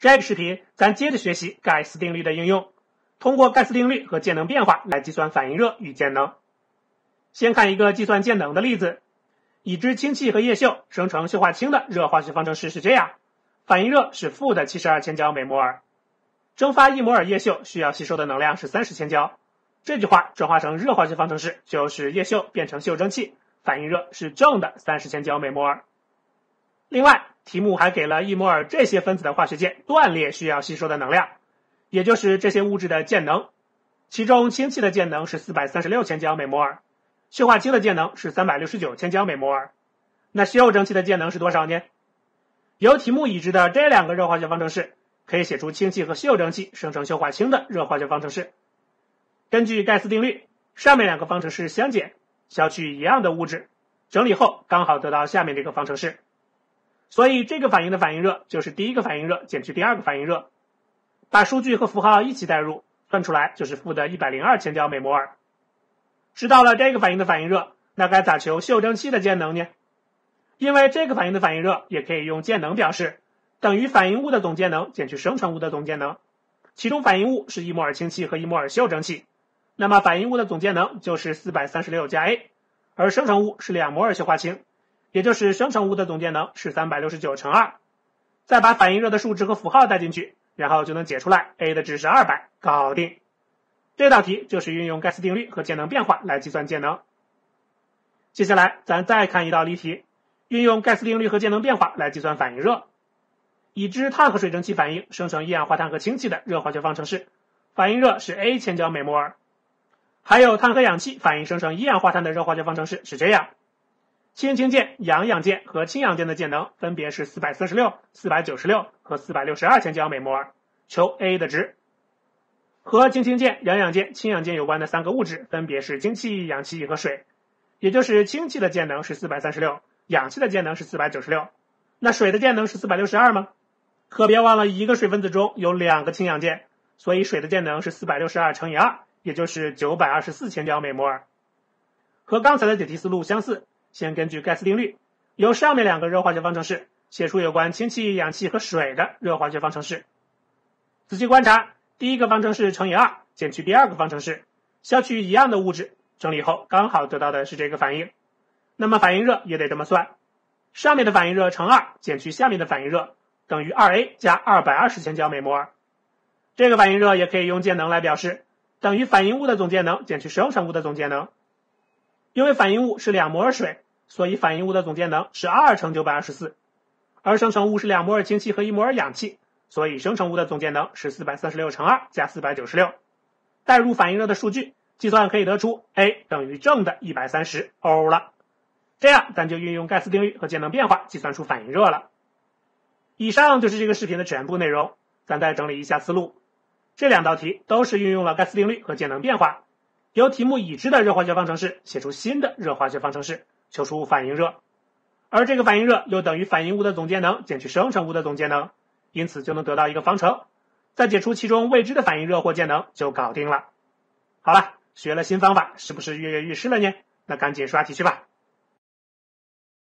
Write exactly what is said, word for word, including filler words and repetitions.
这个视频咱接着学习盖茨定律的应用，通过盖茨定律和键能变化来计算反应热与键能。先看一个计算键能的例子，已知氢气和液溴生成溴化氢的热化学方程式是这样，反应热是负的七十二千焦每摩尔，蒸发一摩尔液溴需要吸收的能量是三十千焦。这句话转化成热化学方程式就是液溴变成溴蒸气，反应热是正的三十千焦每摩尔。另外，题目还给了一摩尔这些分子的化学键断裂需要吸收的能量，也就是这些物质的键能。其中氢气的键能是四百三十六千焦每摩尔，溴化氢的键能是三百六十九千焦每摩尔。那溴蒸气的键能是多少呢？由题目已知的这两个热化学方程式，可以写出氢气和溴蒸气生成溴化氢的热化学方程式。根据盖茨定律，上面两个方程式相减，消去一样的物质，整理后刚好得到下面这个方程式。所以这个反应的反应热就是第一个反应热减去第二个反应热，把数据和符号一起代入，算出来就是负的一百零二千焦每摩尔。知道了这个反应的反应热，那该咋求溴蒸气的键能呢？因为这个反应的反应热也可以用键能表示，等于反应物的总键能减去生成物的总键能，其中反应物是一摩尔氢气和一摩尔溴蒸气，那么反应物的总键能就是四百三十六加 A， 而生成物是两摩尔溴化氢，也就是生成物的总键能是三百六十九乘二，再把反应热的数值和符号带进去，然后就能解出来 A 的值是二百，搞定。这道题就是运用盖茨定律和键能变化来计算键能。接下来咱再看一道例题，运用盖茨定律和键能变化来计算反应热。已知碳和水蒸气反应生成一氧化碳和氢气的热化学方程式，反应热是 A 千焦每摩尔。还有碳和氧气反应生成一氧化碳的热化学方程式是这样，氢氢键、氧氧键和氢氧键的键能分别是四百四十六、四百九十六和四百六十二千焦每摩尔，求 A 的值。和氢氢键、氧氧键、氢氧键有关的三个物质分别是氢气、氧气和水，也就是氢气的键能是四百三十六，氧气的键能是四百九十六，那水的键能是四百六十二吗？可别忘了一个水分子中有两个氢氧键，所以水的键能是四百六十二乘以二，也就是九百二十四千焦每摩尔。和刚才的解题思路相似，先根据盖茨定律，由上面两个热化学方程式写出有关氢气、氧气和水的热化学方程式。仔细观察，第一个方程式乘以二减去第二个方程式，消去一样的物质，整理后刚好得到的是这个反应。那么反应热也得这么算，上面的反应热乘二减去下面的反应热，等于 二 A 加二百二十千焦每摩尔。这个反应热也可以用键能来表示，等于反应物的总键能减去生成物的总键能。因为反应物是两摩尔水，所以反应物的总键能是二乘九百二十四，而生成物是两摩尔氢气和一摩尔氧气，所以生成物的总键能是四百三十六乘二加四百九十六。代入反应热的数据，计算可以得出 A 等于正的一百三十欧了。这样咱就运用盖茨定律和键能变化计算出反应热了。以上就是这个视频的全部内容，咱再整理一下思路。这两道题都是运用了盖茨定律和键能变化，由题目已知的热化学方程式写出新的热化学方程式，求出反应热。而这个反应热又等于反应物的总键能减去生成物的总键能，因此就能得到一个方程，再解出其中未知的反应热或键能就搞定了。好了，学了新方法，是不是跃跃欲试了呢？那赶紧刷题去吧。